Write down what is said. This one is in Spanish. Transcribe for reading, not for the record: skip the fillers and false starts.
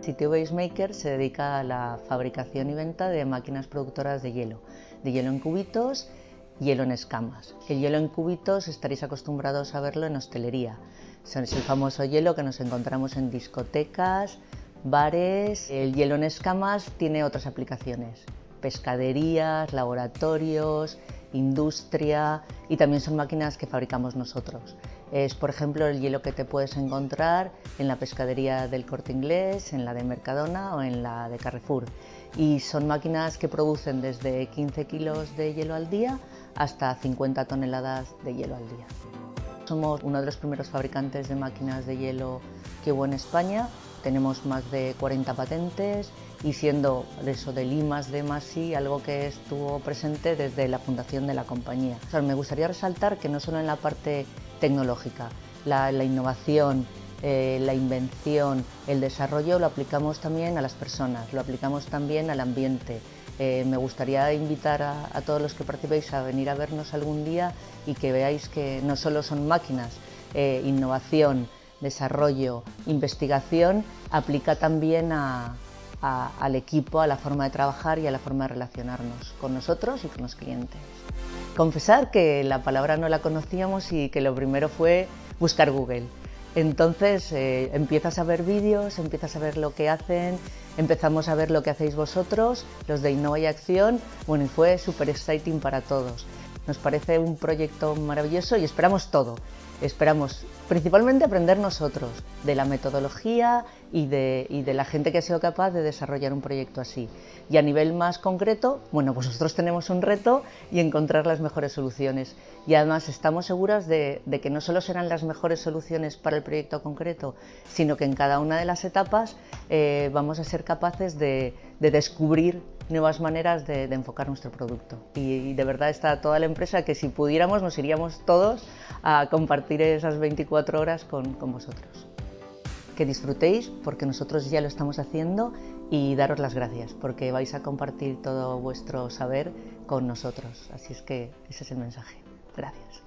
Sitio Basemaker se dedica a la fabricación y venta de máquinas productoras de hielo en cubitos, hielo en escamas. El hielo en cubitos estaréis acostumbrados a verlo en hostelería. Es el famoso hielo que nos encontramos en discotecas, bares. El hielo en escamas tiene otras aplicaciones: pescaderías, laboratorios, industria, y también son máquinas que fabricamos nosotros. Es, por ejemplo, el hielo que te puedes encontrar en la pescadería del Corte Inglés, en la de Mercadona o en la de Carrefour. Y son máquinas que producen desde 15 kilos de hielo al día hasta 50 toneladas de hielo al día. Somos uno de los primeros fabricantes de máquinas de hielo que hubo en España. Tenemos más de 40 patentes y siendo eso del I+D+I algo que estuvo presente desde la fundación de la compañía. O sea, me gustaría resaltar que no solo en la parte tecnológica, la innovación, la invención, el desarrollo lo aplicamos también a las personas, lo aplicamos también al ambiente. Me gustaría invitar a todos los que participéis a venir a vernos algún día y que veáis que no solo son máquinas, innovación, desarrollo, investigación, aplica también al equipo, a la forma de trabajar y a la forma de relacionarnos con nosotros y con los clientes. Confesar que la palabra no la conocíamos y que lo primero fue buscar Google. Entonces empiezas a ver vídeos, empiezas a ver lo que hacen, empezamos a ver lo que hacéis vosotros, los de Innova y Acción, bueno, y fue súper exciting para todos. Nos parece un proyecto maravilloso y esperamos todo. Esperamos principalmente aprender nosotros de la metodología y de la gente que ha sido capaz de desarrollar un proyecto así. Y a nivel más concreto, bueno, pues nosotros tenemos un reto y encontrar las mejores soluciones. Y además estamos seguras de que no solo serán las mejores soluciones para el proyecto concreto, sino que en cada una de las etapas vamos a ser capaces de descubrir nuevas maneras de enfocar nuestro producto. Y de verdad está toda la empresa que si pudiéramos nos iríamos todos a compartir esas 24 horas con vosotros. Que disfrutéis porque nosotros ya lo estamos haciendo y daros las gracias porque vais a compartir todo vuestro saber con nosotros. Así es que ese es el mensaje. Gracias.